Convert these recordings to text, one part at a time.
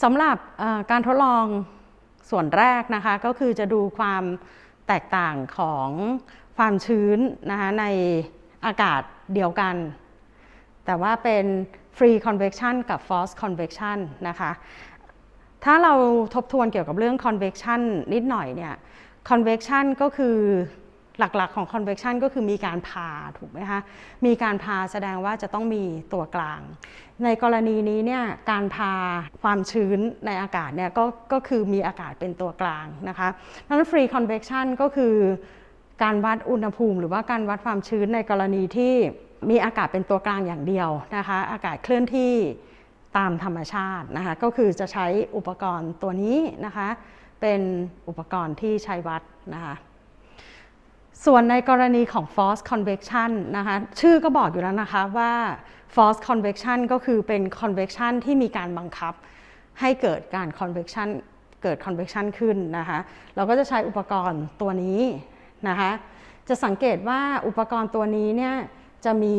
สำหรับการทดลองส่วนแรกนะคะก็คือจะดูความแตกต่างของความชื้นนะคะในอากาศเดียวกันแต่ว่าเป็น free convection กับ forced convection นะคะถ้าเราทบทวนเกี่ยวกับเรื่อง convection นิดหน่อยเนี่ย convection ก็คือหลักๆของ convection ก็คือมีการพาถูกไหมคะมีการพาแสดงว่าจะต้องมีตัวกลางในกรณีนี้เนี่ยการพาความชื้นในอากาศเนี่ยก็คือมีอากาศเป็นตัวกลางนะคะนั้น free convection ก็คือการวัดอุณหภูมิหรือว่าการวัดความชื้นในกรณีที่มีอากาศเป็นตัวกลางอย่างเดียวนะคะอากาศเคลื่อนที่ตามธรรมชาตินะคะก็คือจะใช้อุปกรณ์ตัวนี้นะคะเป็นอุปกรณ์ที่ใช้วัดนะคะส่วนในกรณีของ forced convection นะคะชื่อก็บอกอยู่แล้วนะคะว่า forced convection ก็คือเป็น convection ที่มีการบังคับให้เกิดการ convection ขึ้นนะคะเราก็จะใช้อุปกรณ์ตัวนี้นะคะจะสังเกตว่าอุปกรณ์ตัวนี้เนี่ยจะมี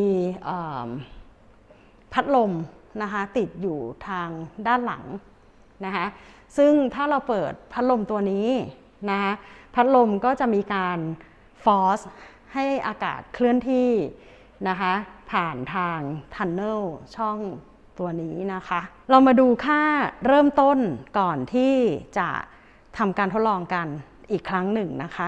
พัดลมนะคะติดอยู่ทางด้านหลังนะคะซึ่งถ้าเราเปิดพัดลมตัวนี้นะคะพัดลมก็จะมีการฟอร์สให้อากาศเคลื่อนที่นะคะผ่านทางทันเนลช่องตัวนี้นะคะเรามาดูค่าเริ่มต้นก่อนที่จะทำการทดลองกันอีกครั้งหนึ่งนะคะ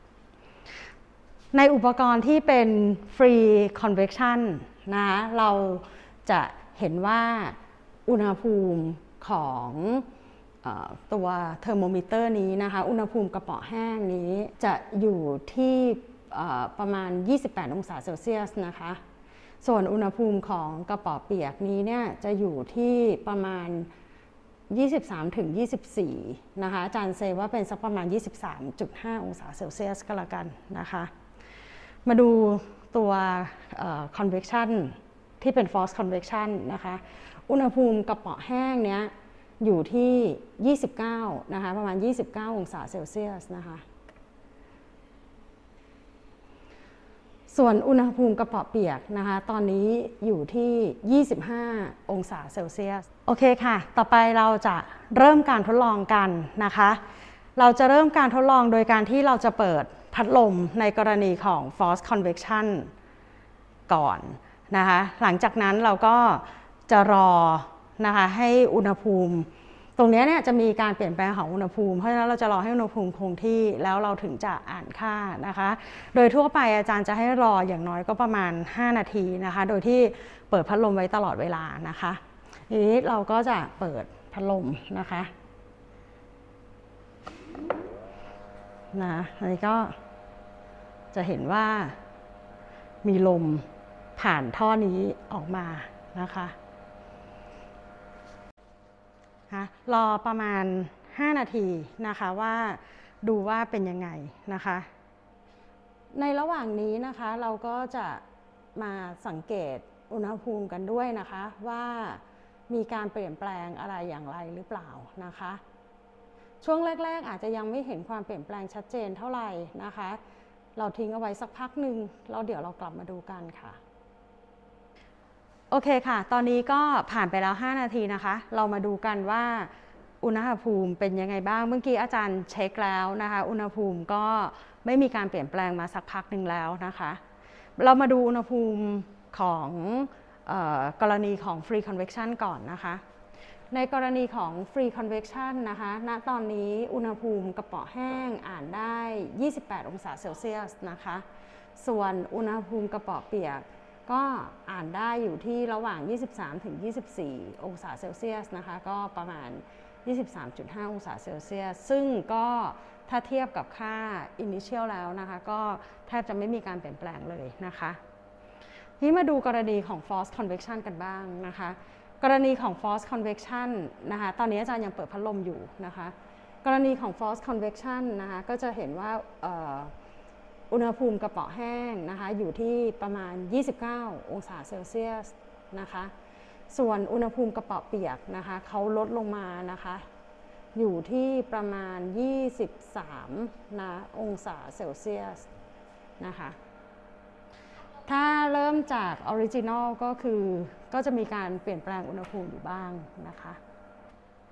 ในอุปกรณ์ที่เป็น free convection นะคะเราจะเห็นว่าอุณหภูมิของตัวเทอร์โมมิเตอร์นี้นะคะอุณหภูมิกระป๋องแห้งนี้จะอยู่ที่ประมาณ28องศาเซลเซียสนะคะส่วนอุณหภูมิของกระป๋องเปียกนี้เนี่ยจะอยู่ที่ประมาณ23ถึง24นะคะอาจารย์เซว่าเป็นสักประมาณ 23.5 องศาเซลเซียสก็แล้วกันนะคะมาดูตัว convection ที่เป็น forced convection นะคะอุณหภูมิกระป๋องแห้งเนี้ยอยู่ที่29นะคะประมาณ29องศาเซลเซียสนะคะส่วนอุณหภูมิกระป๋องเปียกนะคะตอนนี้อยู่ที่25องศาเซลเซียสโอเคค่ะต่อไปเราจะเริ่มการทดลองกันนะคะเราจะเริ่มการทดลองโดยการที่เราจะเปิดพัดลมในกรณีของ forced convection ก่อนนะคะหลังจากนั้นเราก็จะรอนะคะให้อุณหภูมิตรงนี้เนี่ยจะมีการเปลี่ยนแปลงของอุณหภูมิเพราะฉะนั้นเราจะรอให้อุณหภูมิคงที่แล้วเราถึงจะอ่านค่านะคะโดยทั่วไปอาจารย์จะให้รออย่างน้อยก็ประมาณ5นาทีนะคะโดยที่เปิดพัดลมไว้ตลอดเวลานะคะทีนี้เราก็จะเปิดพัดลมนะคะอันนี้ก็จะเห็นว่ามีลมผ่านท่อนี้ออกมานะคะรอประมาณ5นาทีนะคะว่าดูว่าเป็นยังไงนะคะในระหว่างนี้นะคะเราก็จะมาสังเกตอุณหภูมิกันด้วยนะคะว่ามีการเปลี่ยนแปลงอะไรอย่างไรหรือเปล่านะคะช่วงแรกๆอาจจะยังไม่เห็นความเปลี่ยนแปลงชัดเจนเท่าไหร่นะคะเราทิ้งเอาไว้สักพักหนึ่งแล้วเดี๋ยวเรากลับมาดูกันค่ะโอเคค่ะตอนนี้ก็ผ่านไปแล้ว5นาทีนะคะเรามาดูกันว่าอุณหภูมิเป็นยังไงบ้างเมื่อกี้อาจารย์เช็คแล้วนะคะอุณหภูมิก็ไม่มีการเปลี่ยนแปลงมาสักพักหนึ่งแล้วนะคะเรามาดูอุณหภูมิของกรณีของ free convection ก่อนนะคะในกรณีของ free convection นะคะณตอนนี้อุณหภูมิกระป๋องแห้งอ่านได้28องศาเซลเซียสนะคะส่วนอุณหภูมิกระป๋องเปียกก็อ่านได้อยู่ที่ระหว่าง23ถึง24องศาเซลเซียสนะคะก็ประมาณ 23.5 องศาเซลเซียสซึ่งก็ถ้าเทียบกับค่า initial แล้วนะคะก็แทบจะไม่มีการเปลี่ยนแปลงเลยนะคะนี่มาดูกรณีของ forced convection กันบ้างนะคะกรณีของ forced convection นะคะตอนนี้อาจารย์ยังเปิดพัดลมอยู่นะคะกรณีของ forced convection นะคะก็จะเห็นว่าอุณหภูมิกระป๋องแห้งนะคะอยู่ที่ประมาณ29องศาเซลเซียสนะคะส่วนอุณหภูมิกระป๋องเปียกนะคะเขาลดลงมานะคะอยู่ที่ประมาณ23องศาเซลเซียสนะคะถ้าเริ่มจากออริจินอลก็จะมีการเปลี่ยนแปลงอุณหภูมิอยู่บ้างนะคะ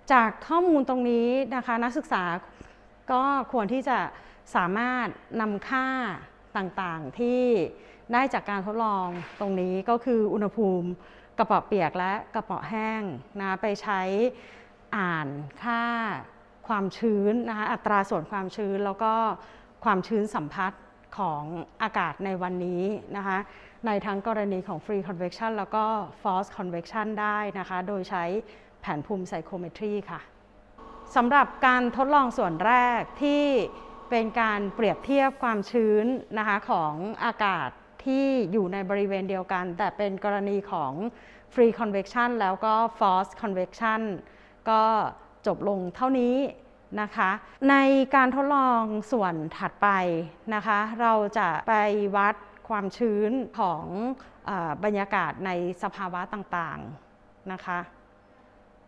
จากข้อมูลตรงนี้นะคะนักศึกษาก็ควรที่จะสามารถนำค่าต่างๆที่ได้จากการทดลองตรงนี้ก็คืออุณหภูมิกระเป๋าเปียกและกระเป๋าแห้งนะไปใช้อ่านค่าความชื้นนะคะอัตราส่วนความชื้นแล้วก็ความชื้นสัมผัสของอากาศในวันนี้นะคะในทั้งกรณีของ Free Convection แล้วก็ Forced Convection ได้นะคะโดยใช้แผนภูมิไซโครเมตรีค่ะสำหรับการทดลองส่วนแรกที่เป็นการเปรียบเทียบความชื้นนะคะของอากาศที่อยู่ในบริเวณเดียวกันแต่เป็นกรณีของ Free Convection แล้วก็ Forced Convection ก็จบลงเท่านี้นะคะในการทดลองส่วนถัดไปนะคะเราจะไปวัดความชื้นของบรรยากาศในสภาวะต่างๆนะคะ